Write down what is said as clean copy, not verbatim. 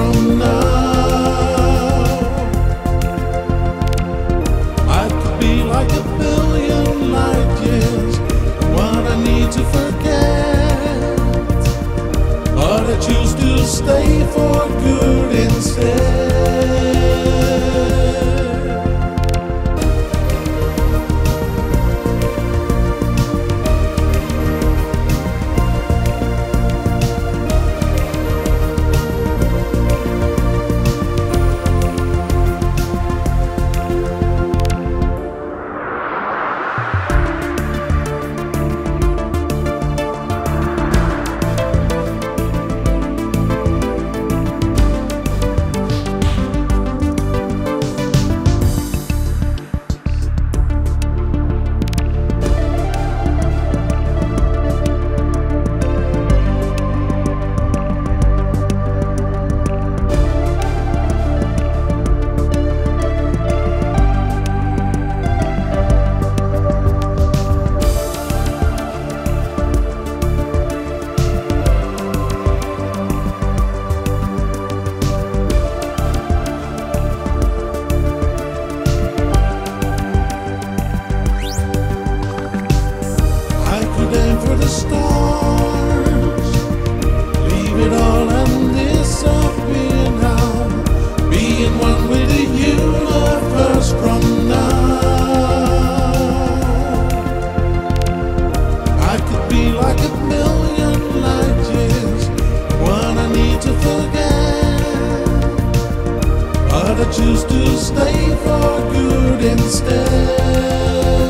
from now. I could be like a billion light years, what I need to forget, but I choose to stay for good instead. For the stars, leave it all and disappear now, being one with the universe from now. I could be like a million light years, what I need to forget, but I choose to stay for good instead.